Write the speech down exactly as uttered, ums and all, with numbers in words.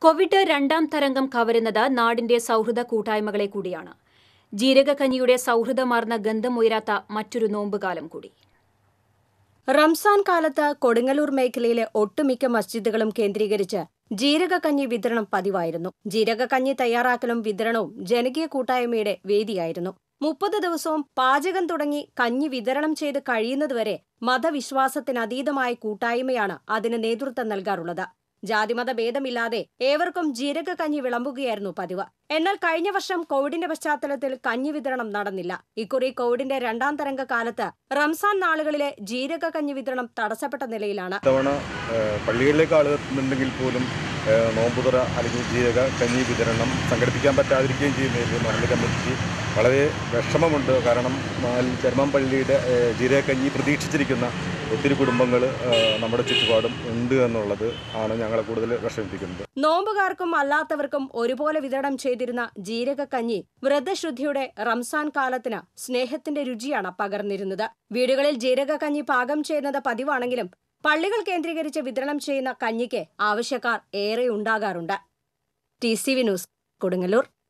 Covid രണ്ടാം തരംഗം കവരുന്നത് നാടിന്റെ സൗഹൃദ കൂട്ടായ്മകളെ കൂടിയാണ്. ജീരകക്കഞ്ഞിയുടെ സൗഹൃദമാർന്ന ഗന്ധമുയരാത്ത മറ്റൊരു നോമ്പുകാലം കൂടി. റംസാൻ കാലത്ത് കൊടുങ്ങല്ലൂർ മേഖലയിലെ ഒട്ടുമിക്ക മസ്ജിദുകളും കേന്ദ്രീകരിച്ച് ജീരകക്കഞ്ഞി വിതരണം പതിവായിരുന്നു. ജീരകക്കഞ്ഞി തയ്യാറാക്കലും വിതരണവും ജനകീയ കൂട്ടായ്മയുടെ വേദിയായിരുന്നു. മുപ്പത് ദിവസവും പാചകം തുടങ്ങി കഞ്ഞി വിതരണം ചെയ്ത് കഴിയുന്നതുവരെ മതവിശ്വാസത്തിനതീതമായ കൂട്ടായ്മയാണ് അതിന് നേതൃത്വം നൽകാറുള്ളത്. ജാതിമത ഭേദമില്ലാതെ ഏവർക്കും ജീരകക്കഞ്ഞി വിളമ്പുകയായിരുന്നു പതിവ്. എന്നാൽ കഴിഞ്ഞ വർഷം കോവിഡിന്റെ പശ്ചാത്തലത്തിൽ കഞ്ഞി വിതരണം നടന്നില്ല. ഇക്കുറി കോവിഡിന്റെ രണ്ടാം തരംഗ കാലത്ത് റംസാൻ നാളുകളിലെ ജീരകക്കഞ്ഞി വിതരണം തടസ്സപ്പെട്ട നിലയിലാണ്. ഇത്തവണ പള്ളികളിലേക്ക് ആളുകൾ എത്തുന്നുണ്ടെങ്കിൽ പോലും നോമ്പുതുറ അല്ലെങ്കിൽ ജീരക കഞ്ഞി വിതരണം സംഘടിപ്പിക്കാൻ പറ്റാതിരിക്കുകയും ചെയ്യുന്നതിൽ മഹല്ല് കമ്മിറ്റിക്ക് വളരെ വിഷമമുണ്ട്. കാരണം ചെർമാം പള്ളിയുടെ ജീരകക്കഞ്ഞി പ്രതീക്ഷിച്ചിരിക്കുന്ന ഒത്തിരി കുടുംബങ്ങൾ നമ്മുടെ ചുറ്റുപാടും ഉണ്ട് എന്നുള്ളത് ആണ് ഞങ്ങളെ കൂടുതൽ വിഷമിപ്പിക്കുന്നത്. നോമ്പുകാർക്കും അല്ലാത്തവർക്കും ഒരുപോലെ വിതരണം ചെയ്തിരുന്ന ജീരകക്കഞ്ഞി വ്രതശുദ്ധിയുടെ റംസാൻ കാലത്തിന് സ്നേഹത്തിന്റെ രുചിയാണ് പകർന്നിരുന്നത്. വീടുകളിൽ ജീരകക്കഞ്ഞി പാകം ചെയ്യുന്നത് പതിവാണെങ്കിലും പള്ളികൾ കേന്ദ്രീകരിച്ച് വിതരണം ചെയ്യുന്ന കഞ്ഞിക്ക് ആവശ്യക്കാർ ഏറെ ഉണ്ടാകാറുണ്ട്. T C V news, Kodungallur.